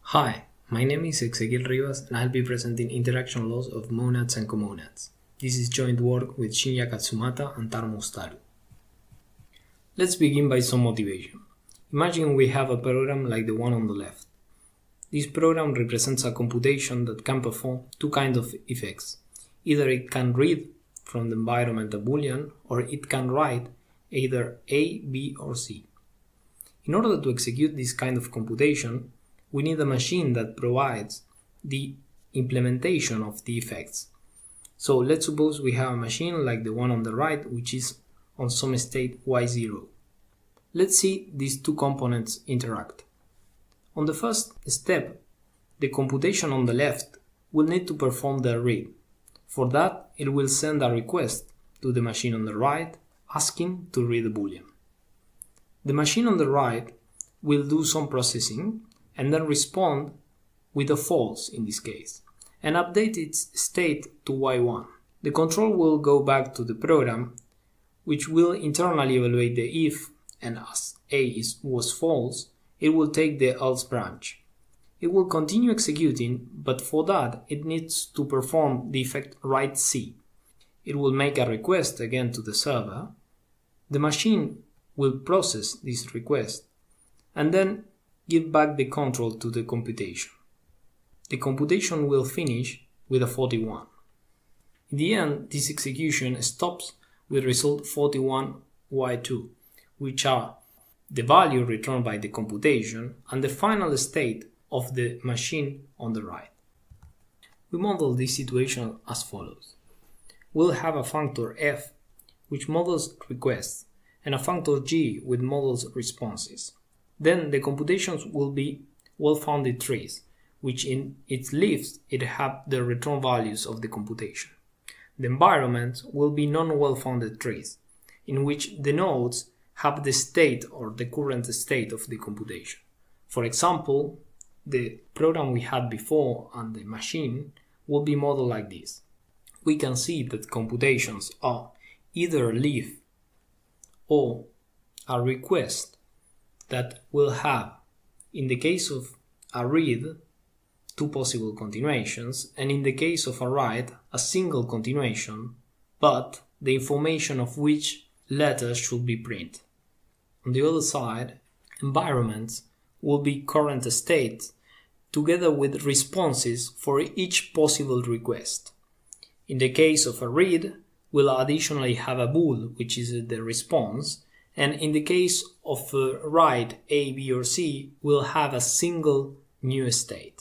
Hi, my name is Ezequiel Rivas and I'll be presenting interaction laws of monads and comonads. This is joint work with Shinya Katsumata and Taro Mustaru. Let's begin by some motivation. Imagine we have a program like the one on the left. This program represents a computation that can perform two kinds of effects. Either it can read from the environment a boolean, or it can write either A, B, or C. In order to execute this kind of computation, we need a machine that provides the implementation of the effects. So let's suppose we have a machine like the one on the right, which is on some state y0. Let's see these two components interact. On the first step, the computation on the left will need to perform the read. For that, it will send a request to the machine on the right asking to read a boolean. The machine on the right will do some processing and then respond with a false in this case, and update its state to y1. The control will go back to the program, which will internally evaluate the if, and as A was false, it will take the else branch. It will continue executing, but for that it needs to perform the effect write C. It will make a request again to the server. The machine will process this request and then give back the control to the computation. The computation will finish with a 41. In the end, this execution stops with result 41y2, which are the value returned by the computation and the final state of the machine on the right. We model this situation as follows. We'll have a functor f which models requests and a functor g which models responses. Then the computations will be well-founded trees, which in its leaves it have the return values of the computation. The environments will be non-well-founded trees, in which the nodes have the state or the current state of the computation. For example, the program we had before and the machine will be modeled like this. We can see that computations are either a leaf or a request that will have, in the case of a read, two possible continuations, and in the case of a write, a single continuation, but the information of which letter should be printed. On the other side, environments will be current state together with responses for each possible request. In the case of a read, we'll additionally have a bool, which is the response, and in the case of a write A, B, or C, we'll have a single new state.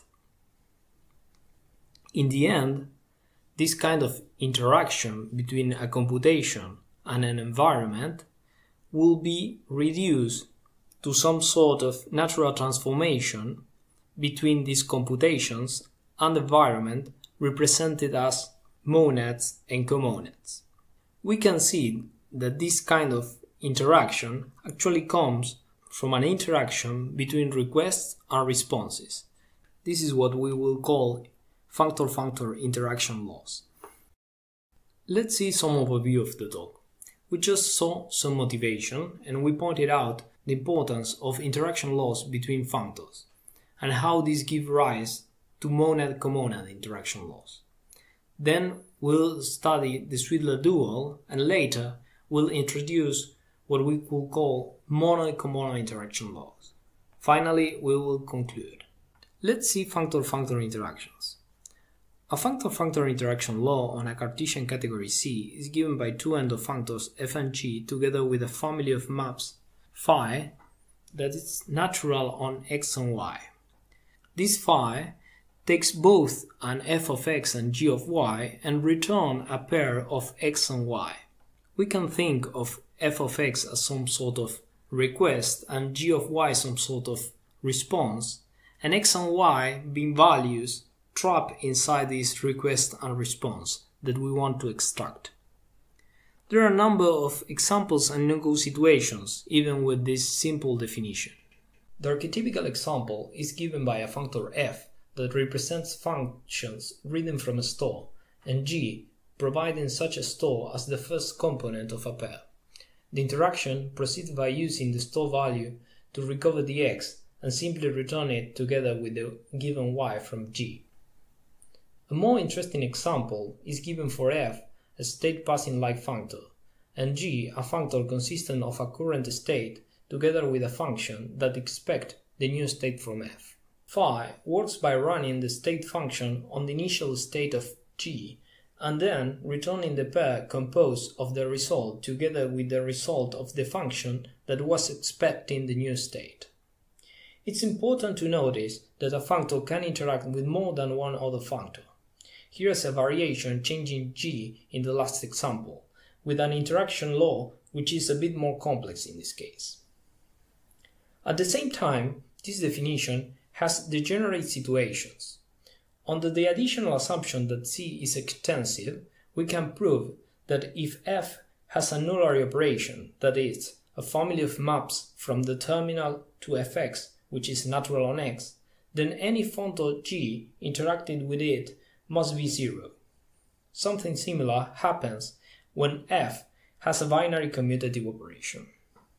In the end, this kind of interaction between a computation and an environment will be reduced to some sort of natural transformation between these computations and the environment represented as monads and comonads. We can see that this kind of interaction actually comes from an interaction between requests and responses. This is what we will call functor-functor interaction laws. Let's see some overview of the talk. We just saw some motivation and we pointed out the importance of interaction laws between functors and how these give rise to monad-comonad interaction laws. Then we'll study the Sweedler dual and later we'll introduce what we could call mono-comonad interaction laws. Finally, we will conclude. Let's see functor-functor interactions. A functor-functor interaction law on a Cartesian category C is given by two endofunctors f and g together with a family of maps phi that is natural on x and y. This phi takes both an f of x and g of y and return a pair of x and y. We can think of f of x as some sort of request and g of y some sort of response, and x and y being values trapped inside this request and response that we want to extract. There are a number of examples and no-go situations even with this simple definition. The archetypical example is given by a functor f that represents functions reading from a store, and g providing such a store as the first component of a pair. The interaction proceeds by using the store value to recover the x and simply return it together with the given y from G. A more interesting example is given for f, a state passing-like functor, and G, a functor consistent of a current state together with a function that expects the new state from f. Phi works by running the state function on the initial state of G and then returning the pair composed of the result together with the result of the function that was expecting the new state. It's important to notice that a functor can interact with more than one other functor. Here's a variation changing G in the last example, with an interaction law which is a bit more complex in this case. At the same time, this definition has degenerate situations. Under the additional assumption that C is extensive, we can prove that if f has a nullary operation, that is, a family of maps from the terminal to fx which is natural on x, then any functor G interacting with it must be zero. Something similar happens when f has a binary commutative operation.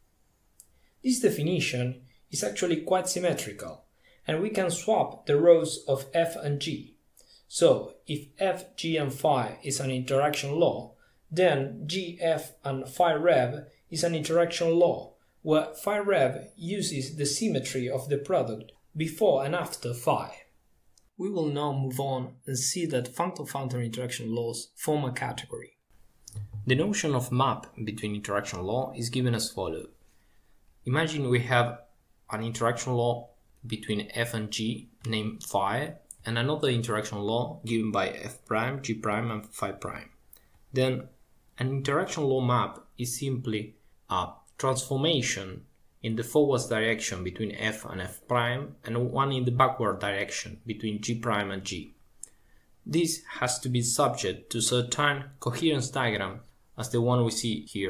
This definition is actually quite symmetrical, and we can swap the rows of f and g. So, if f, g and phi is an interaction law, then g, f and phi rev is an interaction law, where phi rev uses the symmetry of the product before and after phi. We will now move on and see that functor-functor interaction laws form a category. The notion of map between interaction law is given as follows. Imagine we have an interaction law between f and g named phi, and another interaction law given by f prime, g prime and phi prime. Then an interaction law map is simply a transformation in the forward direction between f and f prime and one in the backward direction between g prime and g. This has to be subject to certain coherence diagram as the one we see here.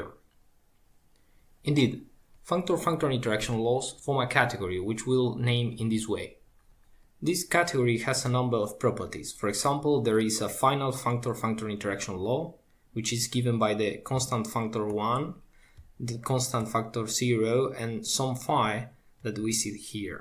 Indeed, functor-functor interaction laws form a category which we'll name in this way. This category has a number of properties. For example, there is a final functor-functor interaction law, which is given by the constant functor 1, the constant factor 0 and some phi that we see here.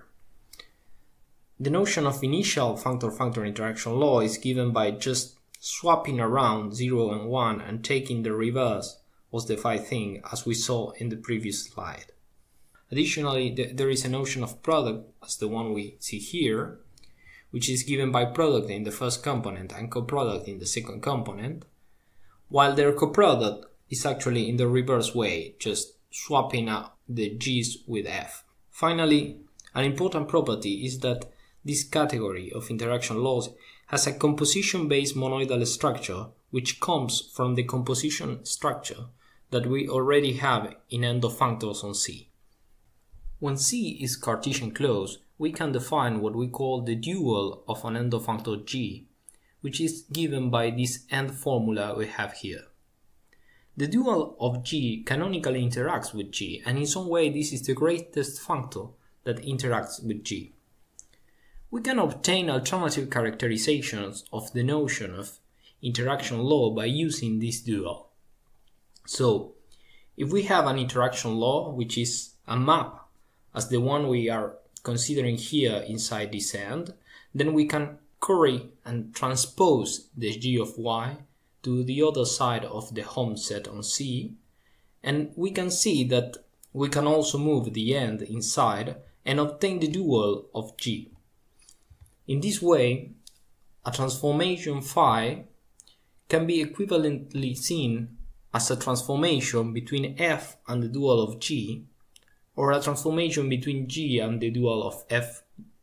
The notion of initial functor-functor interaction law is given by just swapping around 0 and 1 and taking the reverse of the phi thing as we saw in the previous slide. Additionally, there is a notion of product as the one we see here, which is given by product in the first component and coproduct in the second component, while their coproduct is actually in the reverse way, just swapping out the g's with f. Finally, an important property is that this category of interaction laws has a composition-based monoidal structure which comes from the composition structure that we already have in endofunctors on C. When C is Cartesian closed, we can define what we call the dual of an endofunctor G, which is given by this end formula we have here. The dual of G canonically interacts with G, and in some way this is the greatest functor that interacts with G. We can obtain alternative characterizations of the notion of interaction law by using this dual. So, if we have an interaction law which is a map as the one we are considering here inside this end, then we can query and transpose the g of y to the other side of the home set on C, and we can see that we can also move the end inside and obtain the dual of G. In this way, a transformation phi can be equivalently seen as a transformation between f and the dual of G, or a transformation between G and the dual of f.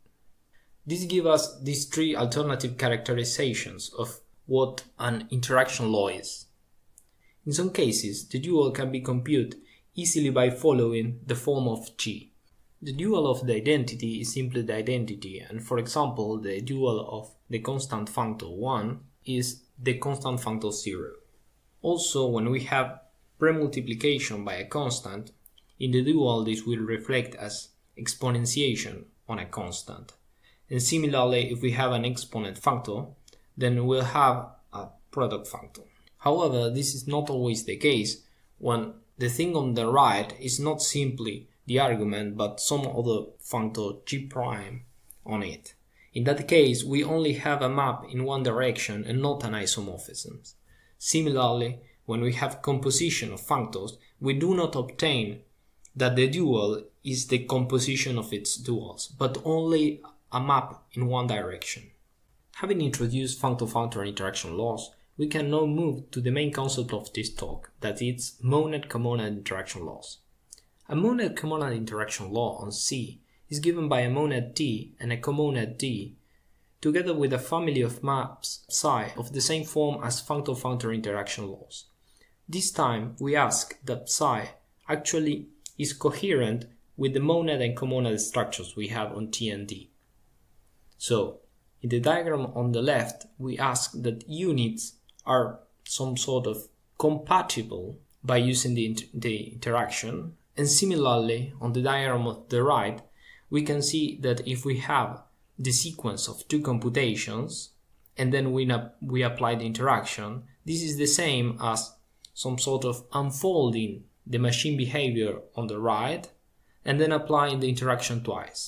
This gives us these three alternative characterizations of what an interaction law is. In some cases, the dual can be computed easily by following the form of G. The dual of the identity is simply the identity, and for example, the dual of the constant functor 1 is the constant functor 0. Also, when we have premultiplication by a constant, in the dual this will reflect as exponentiation on a constant. And similarly, if we have an exponent functor, then we'll have a product functor. However, this is not always the case when the thing on the right is not simply the argument but some other functor g prime on it. In that case, we only have a map in one direction and not an isomorphism. Similarly, when we have composition of functors, we do not obtain that the dual is the composition of its duals, but only a map in one direction. Having introduced functor-functor interaction laws, we can now move to the main concept of this talk, that is monad-comonad interaction laws. A monad-comonad interaction law on C is given by a monad T and a comonad D, together with a family of maps psi of the same form as functor-functor interaction laws. This time we ask that psi actually is coherent with the monad and comonad structures we have on T and D. So, in the diagram on the left, we ask that units are some sort of compatible by using the interaction, and similarly, on the diagram on the right, we can see that if we have the sequence of two computations and then we apply the interaction, this is the same as some sort of unfolding the machine behavior on the right and then applying the interaction twice.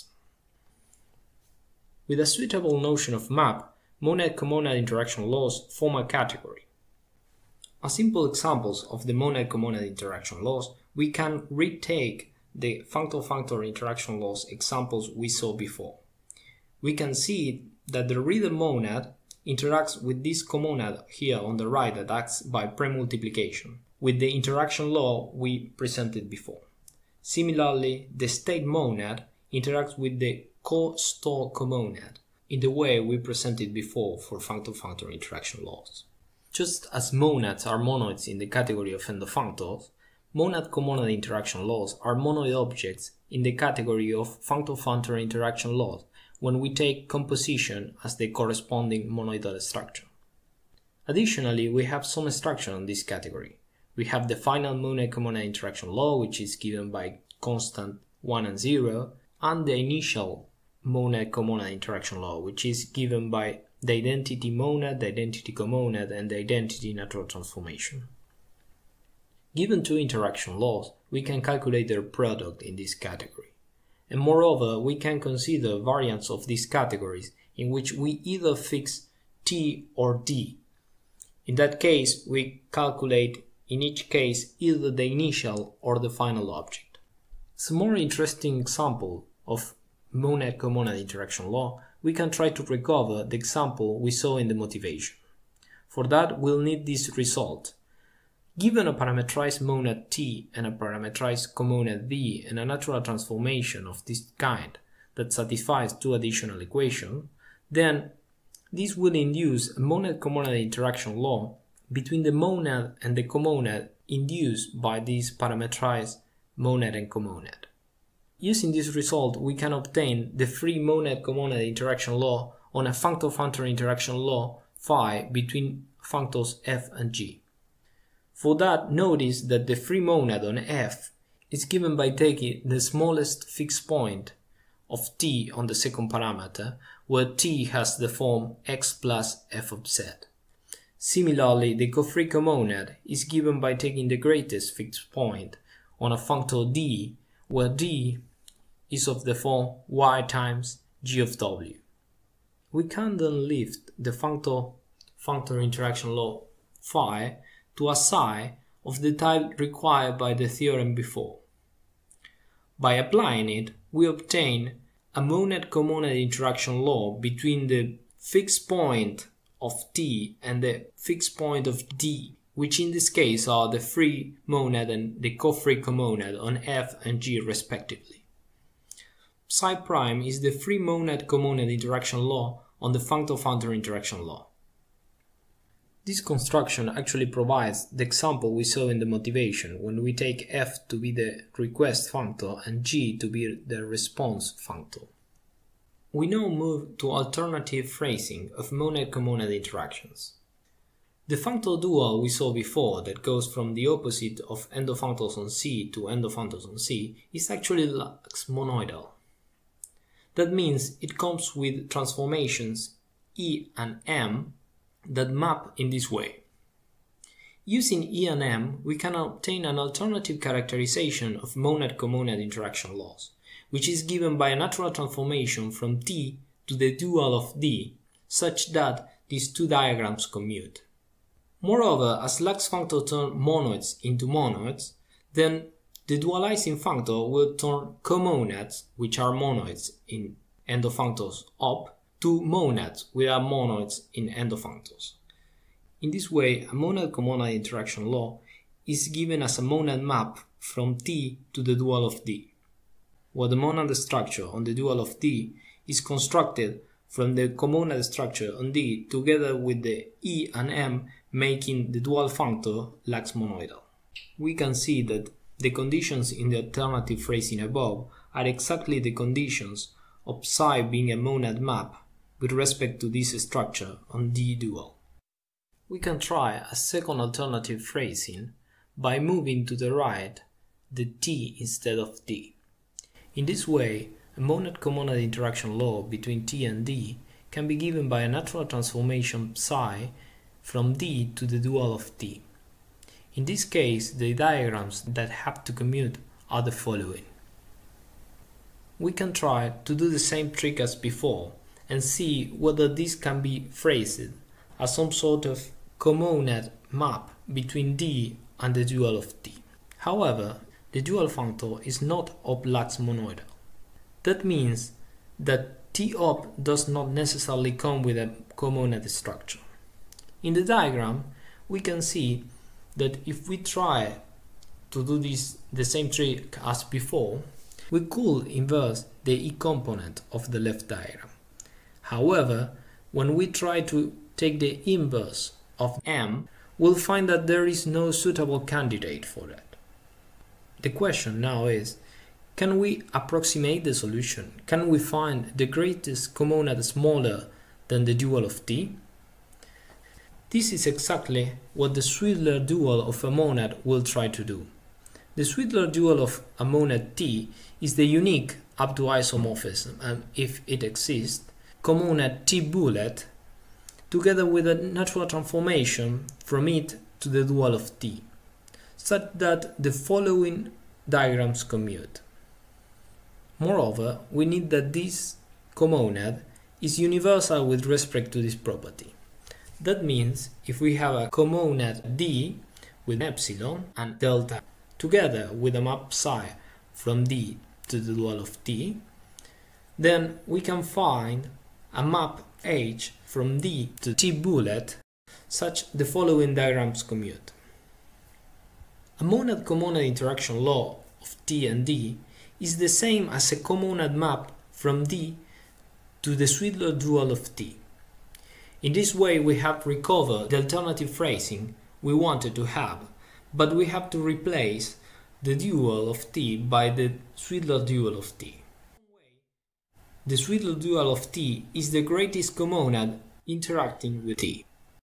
With a suitable notion of map, monad-comonad interaction laws form a category. As simple examples of the monad-comonad interaction laws, we can retake the functor-functor interaction laws examples we saw before. We can see that the reader monad interacts with this comonad here on the right that acts by premultiplication, with the interaction law we presented before. Similarly, the state monad interacts with the co-store comonad in the way we presented before for functor-functor interaction laws. Just as monads are monoids in the category of endofunctors, monad-comonad interaction laws are monoid objects in the category of functor-functor interaction laws when we take composition as the corresponding monoidal structure. Additionally, we have some structure in this category. We have the final monad-comonad interaction law, which is given by constant 1 and 0, and the initial monad-comonad interaction law, which is given by the identity monad, the identity comonad, and the identity natural transformation. Given two interaction laws, we can calculate their product in this category. And moreover, we can consider variants of these categories in which we either fix T or D. In that case, we calculate in each case either the initial or the final object. As a more interesting example of monad-comonad interaction law, we can try to recover the example we saw in the motivation. For that, we'll need this result. Given a parametrized monad T and a parametrized comonad D and a natural transformation of this kind that satisfies two additional equations, then this will induce a monad-comonad interaction law between the monad and the comonad induced by this parametrized monad and comonad. Using this result, we can obtain the free monad-comonad interaction law on a functor-functor interaction law phi between functors f and g. For that, notice that the free monad on f is given by taking the smallest fixed point of t on the second parameter, where t has the form x plus f of z. Similarly, the co-free comonad is given by taking the greatest fixed point on a functor d, where d is of the form y times g of w. We can then lift the functor-functor interaction law phi to a psi of the type required by the theorem before. By applying it, we obtain a monad-comonad interaction law between the fixed point of t and the fixed point of d, which in this case are the free monad and the co-free comonad on f and g respectively. Psi prime is the free monad-comonad interaction law on the functor-functor interaction law. This construction actually provides the example we saw in the motivation when we take f to be the request functor and g to be the response functor. We now move to alternative phrasing of monad-comonad interactions. The functor dual we saw before that goes from the opposite of endofunctors on C to endofunctors on C is actually lax monoidal. That means it comes with transformations E and M that map in this way. Using E and M, we can obtain an alternative characterization of monad-comonad interaction laws, which is given by a natural transformation from T to the dual of D, such that these two diagrams commute. Moreover, as Lax functor turns monoids into monoids, then the dualizing functor will turn comonads, which are monoids in endofunctors up, to monads, which are monoids in endofunctors. In this way, a monad-comonad interaction law is given as a monad map from T to the dual of D, where the monad structure on the dual of D is constructed from the comonad structure on D together with the E and M, making the dual functor Lax monoidal. We can see that the conditions in the alternative phrasing above are exactly the conditions of psi being a monad map with respect to this structure on D dual. We can try a second alternative phrasing by moving to the right the T instead of D. In this way, a monad-comonad interaction law between T and D can be given by a natural transformation psi from D to the dual of T. In this case, the diagrams that have to commute are the following. We can try to do the same trick as before and see whether this can be phrased as some sort of comonad map between D and the dual of T. However, the dual functor is not op Lax monoidal. That means that T op does not necessarily come with a comonad structure. In the diagram, we can see that if we try to do the same trick as before, we could inverse the E component of the left diagram. However, when we try to take the inverse of M, we'll find that there is no suitable candidate for that. The question now is, can we approximate the solution? Can we find the greatest comonad smaller than the dual of T? This is exactly what the Sweedler dual of a monad will try to do. The Sweedler dual of a monad T is the unique up to isomorphism, and if it exists, comonad T bullet together with a natural transformation from it to the dual of T, such that the following diagrams commute. Moreover, we need that this comonad is universal with respect to this property. That means if we have a comonad D with epsilon and delta together with a map psi from D to the dual of T, then we can find a map H from D to T bullet such the following diagrams commute. A monad-comonad interaction law of T and D is the same as a comonad map from D to the Sweedler dual of T. In this way we have recovered the alternative phrasing we wanted to have, but we have to replace the dual of T by the Sweedler dual of T. The Sweedler dual of T is the greatest comonad interacting with T.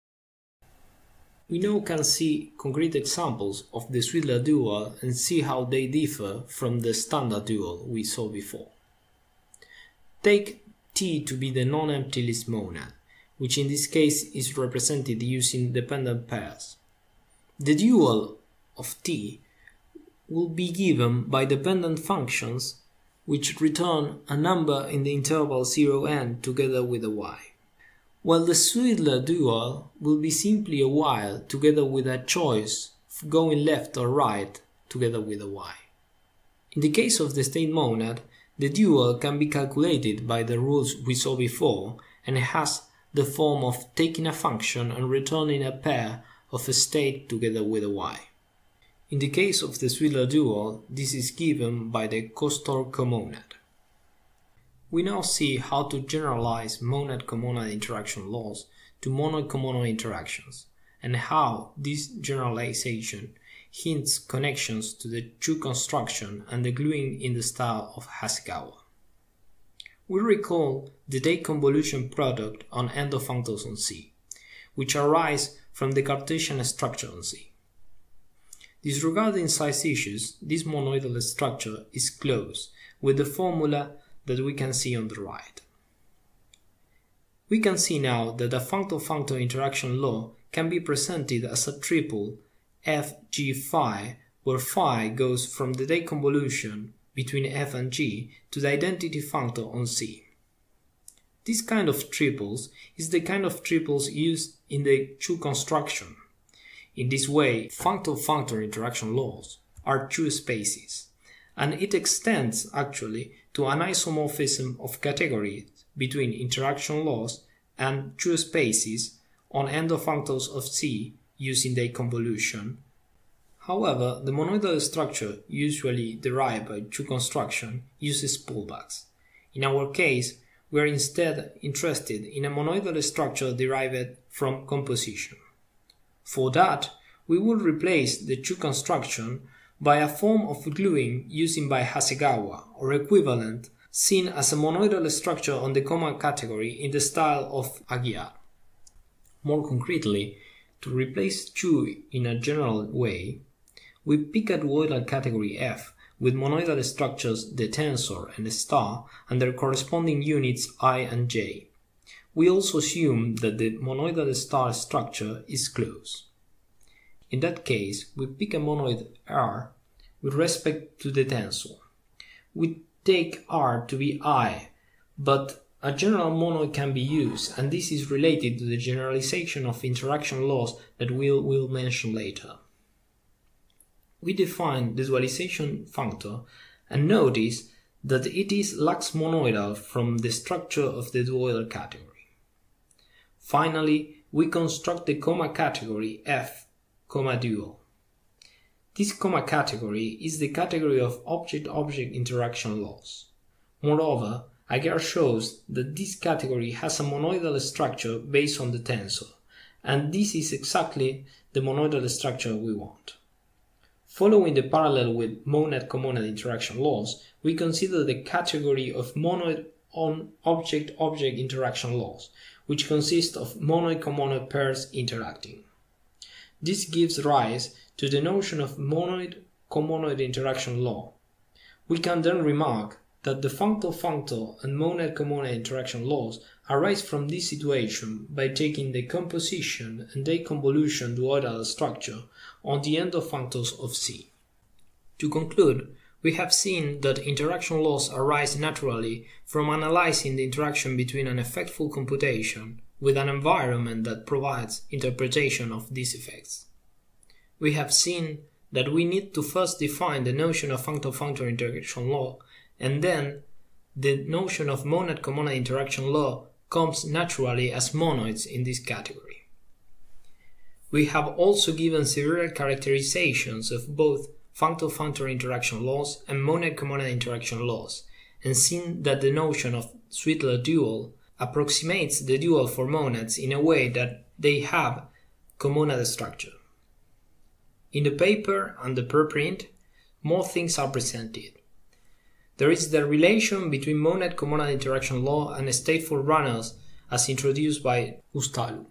We now can see concrete examples of the Sweedler dual and see how they differ from the standard dual we saw before. Take T to be the non-empty list monad, which in this case is represented using dependent pairs. The dual of T will be given by dependent functions which return a number in the interval 0n together with a y, while the Sweedler dual will be simply a while together with a choice of going left or right together with a y. In the case of the state monad, the dual can be calculated by the rules we saw before and has the form of taking a function and returning a pair of a state together with a y. In the case of the Sweedler dual, this is given by the Kostor comonad. We now see how to generalize monad-comonad interaction laws to monad-comonad interactions, and how this generalization hints connections to the Chu construction and the gluing in the style of Hasegawa. We recall the deconvolution product on endofunctors on C, which arise from the Cartesian structure on C. Disregarding size issues, this monoidal structure is closed with the formula that we can see on the right. We can see now that a functor-functor interaction law can be presented as a triple f g phi, where phi goes from the deconvolution between f and g to the identity functor on C. This kind of triples is the kind of triples used in the Chu construction. In this way, functor-functor interaction laws are Chu spaces, and it extends actually to an isomorphism of categories between interaction laws and Chu spaces on endofunctors of C using the convolution. However, the monoidal structure usually derived by Chu construction uses pullbacks. In our case, we are instead interested in a monoidal structure derived from composition. For that, we will replace the Chu construction by a form of gluing using by Hasegawa, or equivalent, seen as a monoidal structure on the Coma category in the style of Aguiar. More concretely, to replace Chu in a general way, we pick a duoidal category F with monoidal structures the tensor and the star and their corresponding units I and j. We also assume that the monoidal star structure is closed. In that case, we pick a monoid R with respect to the tensor. We take R to be I, but a general monoid can be used, and this is related to the generalization of interaction laws that we'll mention later. We define the dualization functor and notice that it is lax monoidal from the structure of the duoidal category. Finally, we construct the Coma category F, dual. This Coma category is the category of object-object interaction laws. Moreover, Aguiar shows that this category has a monoidal structure based on the tensor, and this is exactly the monoidal structure we want. Following the parallel with monad-comonad interaction laws, we consider the category of monoid on object-object interaction laws, which consist of monoid-comonad pairs interacting. This gives rise to the notion of monoid-comonoid interaction law. We can then remark that the functor-functor and monad-comonad interaction laws arise from this situation by taking the composition and deconvolution duoidal structure on the endofunctors of C. To conclude, we have seen that interaction laws arise naturally from analyzing the interaction between an effectful computation with an environment that provides interpretation of these effects. We have seen that we need to first define the notion of functor-functor interaction law, and then the notion of monad-comonad interaction law comes naturally as monoids in this category. We have also given several characterizations of both functor-functor interaction laws and monad-comonad interaction laws, and seen that the notion of Sweetler dual approximates the dual for monads in a way that they have comonad structure. In the paper and the preprint, more things are presented. There is the relation between monad-comonad interaction law and stateful runners as introduced by Ustalu.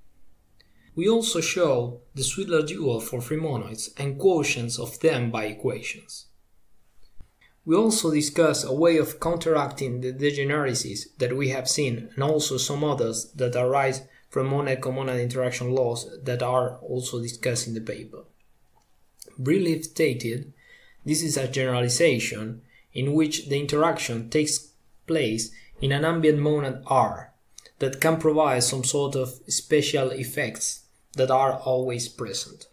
We also show the Sweetler dual for free monoids and quotients of them by equations. We also discuss a way of counteracting the degeneracies that we have seen, and also some others that arise from monad-comonad interaction laws that are also discussed in the paper. Briefly stated, this is a generalization in which the interaction takes place in an ambient monad R that can provide some sort of special effects that are always present.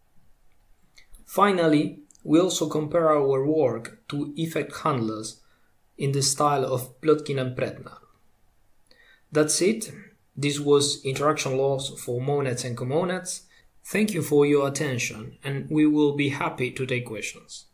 Finally, we also compare our work to effect handlers in the style of Plotkin and Pretnar. That's it. This was interaction laws for monads and comonads. Thank you for your attention, and we will be happy to take questions.